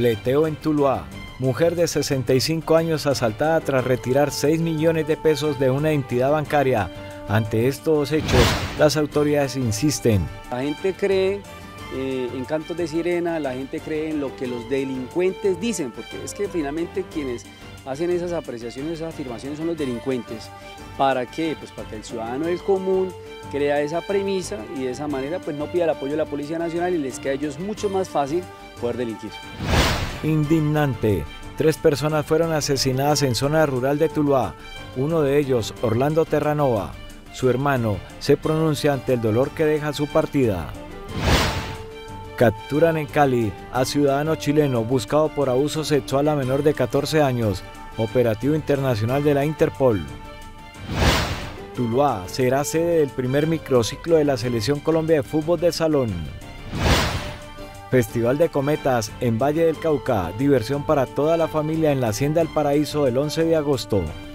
Pleteo en Tuluá. Mujer de 65 años asaltada tras retirar 6 millones de pesos de una entidad bancaria. Ante estos hechos, las autoridades insisten. La gente cree en cantos de sirena, la gente cree en lo que los delincuentes dicen, porque es que finalmente quienes hacen esas apreciaciones, esas afirmaciones son los delincuentes. ¿Para qué? Pues para que el ciudadano del común crea esa premisa y de esa manera pues no pida el apoyo de la Policía Nacional y les queda a ellos mucho más fácil poder delinquir. Indignante. 3 personas fueron asesinadas en zona rural de Tuluá, uno de ellos Orlando Terranova. Su hermano se pronuncia ante el dolor que deja su partida. Capturan en Cali a ciudadano chileno buscado por abuso sexual a menor de 14 años, operativo internacional de la Interpol. Tuluá será sede del primer microciclo de la Selección Colombia de Fútbol de Salón. Festival de Cometas en Valle del Cauca, diversión para toda la familia en la Hacienda El Paraíso el 11 de agosto.